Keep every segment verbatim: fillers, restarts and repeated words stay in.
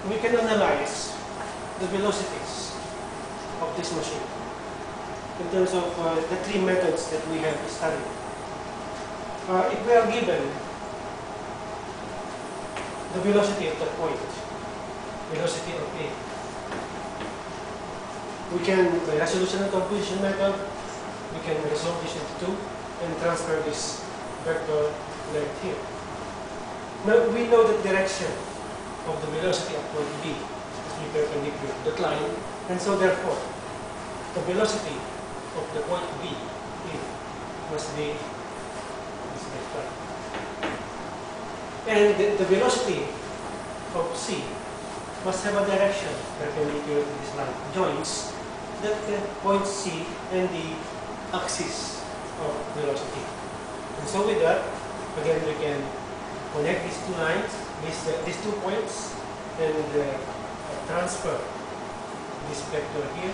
we can analyze the velocities of this machine in terms of uh, the three methods that we have studied. Uh, if we are given the velocity of the point, velocity of A, we can, by resolution and composition method, we can resolve this into two and transfer this vector length here. Now we know the direction of the velocity of point B is be perpendicular to that line, and so therefore the velocity of the point B here must be this vector. And the, the velocity of C must have a direction perpendicular to this line, joins that the point C and the axis of velocity. And so with that, again we can connect these two lines, these, uh, these two points, and uh, transfer this vector here.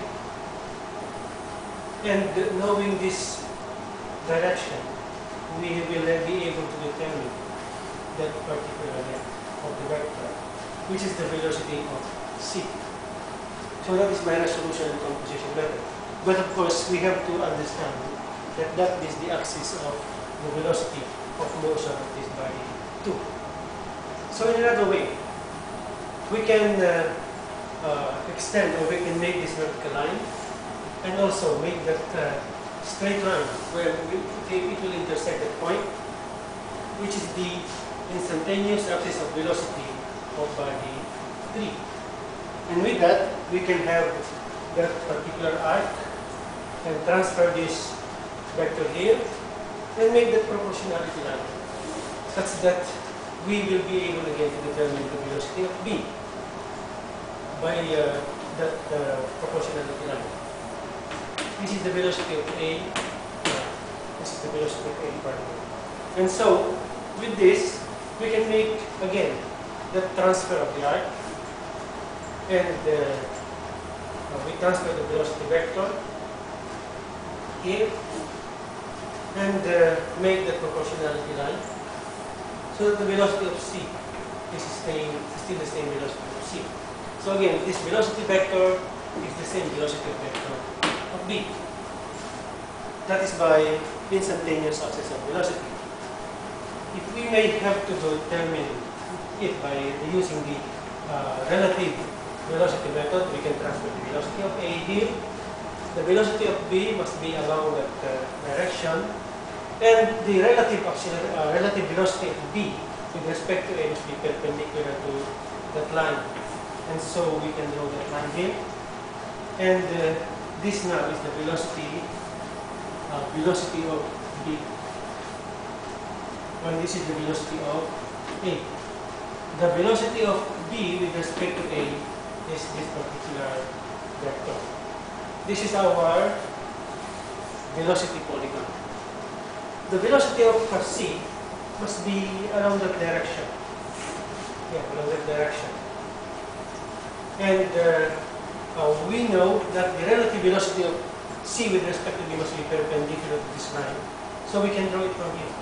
And uh, knowing this direction, we will uh, be able to determine that particular length of the vector, which is the velocity of C. So that is my resolution and composition method. But of course, we have to understand that that is the axis of the velocity of motion of this body too. So in another way, we can uh, uh, extend, or we can make this vertical line and also make that uh, straight line where we, it will intersect that point, which is the instantaneous axis of velocity of body three. And with that, we can have that particular arc and transfer this vector here and make that proportionality line such that we will be able again to determine the velocity of B by uh, that uh, proportionality line. This is the velocity of A, uh, this is the velocity of A particle. And so, with this, we can make again the transfer of the arc, and uh, uh, we transfer the velocity vector here and uh, make the proportionality line so that the velocity of C is staying, still the same velocity of C. So again, this velocity vector is the same velocity vector of B. That is by instantaneous axis of velocity. If we may have to determine it by using the uh, relative velocity method, we can transfer the velocity of A here. The velocity of B must be along that uh, direction, and the relative auxiliary, uh, relative velocity of B with respect to A must be perpendicular to that line. And so we can draw that line here. And uh, this now is the velocity, uh, velocity of B. And this is the velocity of A. The velocity of B with respect to A is this particular vector. This is our velocity polygon. The velocity of C must be along that direction. Yeah, along that direction. And uh, uh, we know that the relative velocity of C with respect to B must be perpendicular to this line. So we can draw it from here.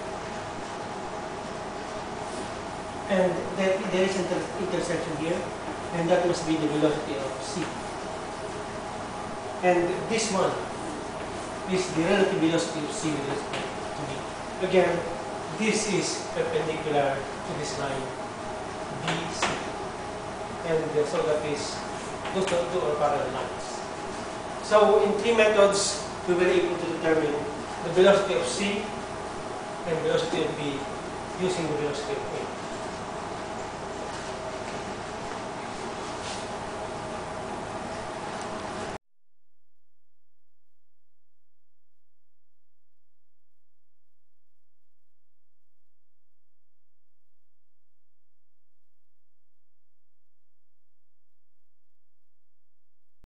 And there, there is an inter intersection here, and that must be the velocity of C. And this one is the relative velocity of C with respect to B. Again, this is perpendicular to this line, B C. And uh, so that is, those two are parallel lines. So in three methods, we were able to determine the velocity of C and velocity of B using the velocity of A.